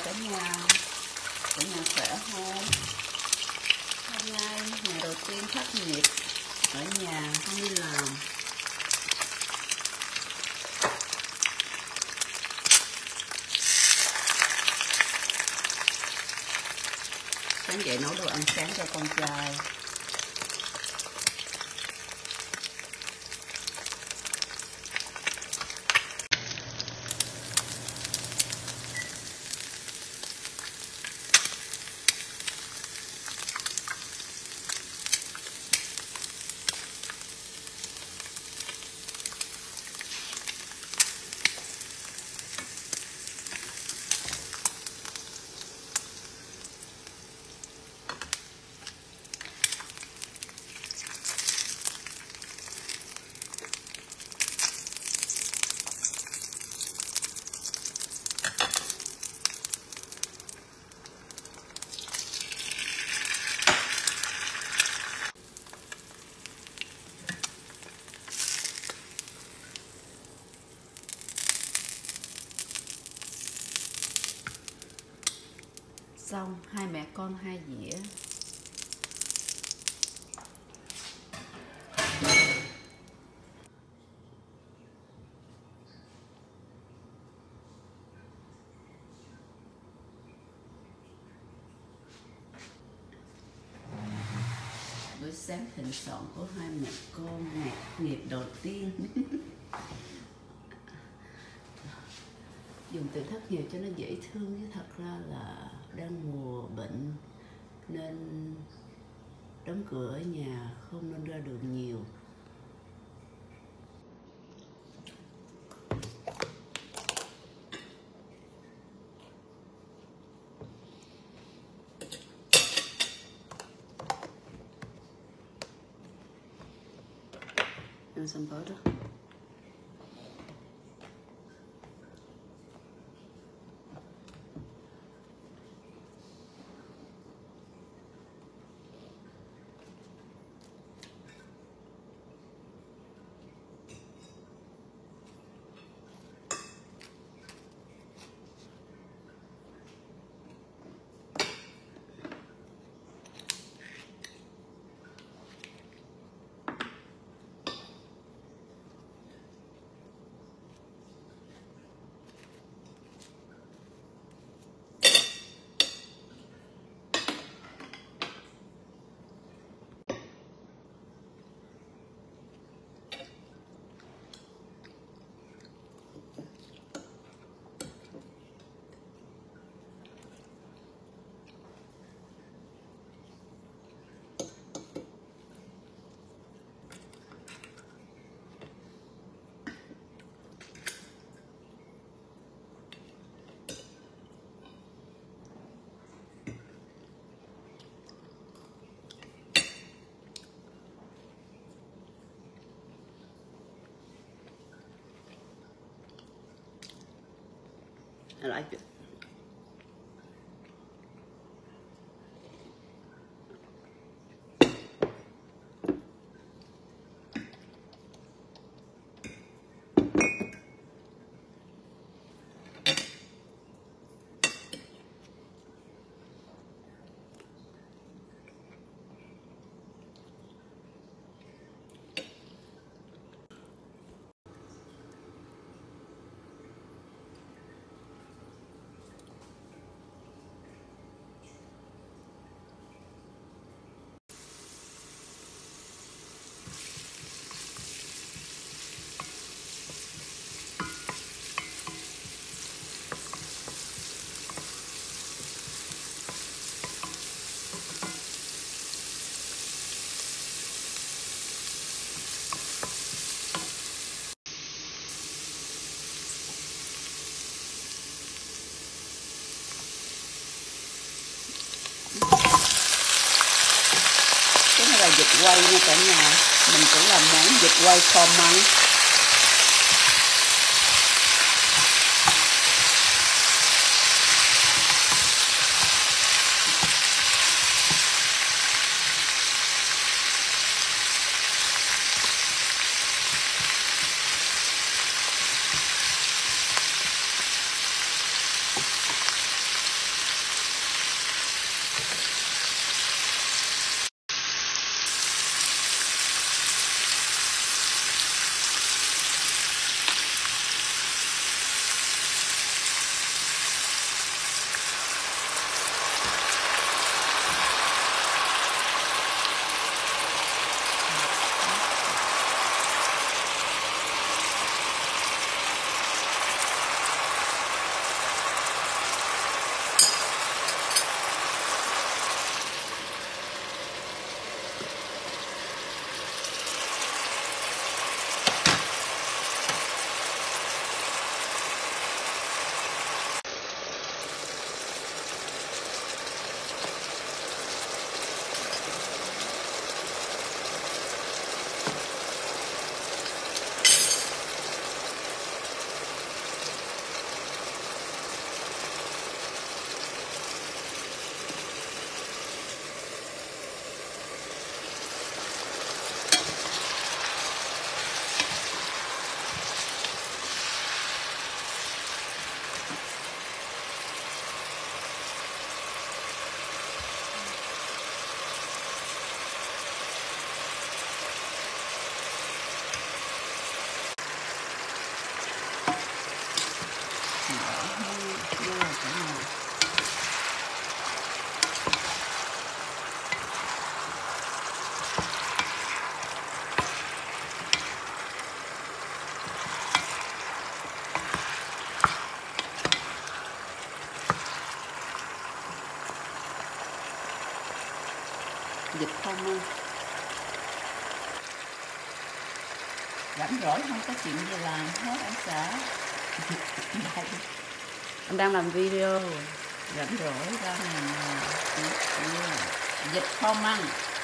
cả nhà khỏe không? Hôm nay ngày đầu tiên thất nghiệp ở nhà, không đi làm. Sáng dậy nấu đồ ăn sáng cho con trai. Xong, hai mẹ con 2 dĩa. Bữa sáng thịnh soạn của hai mẹ con ngày nghiệp đầu tiên. Dùng từ thất nghiệp cho nó dễ thương chứ thật ra là đang mùa bệnh nên đóng cửa ở nhà, không nên ra đường nhiều. And some butter. I like it. Cái này là vịt quay nha cả nhà. Mình cũng làm món vịt quay kho măng. dịch không ăn. Rảnh rỗi không có chuyện gì làm hết anh xã. Anh đang làm video rảnh rỗi ra này dịch không ăn.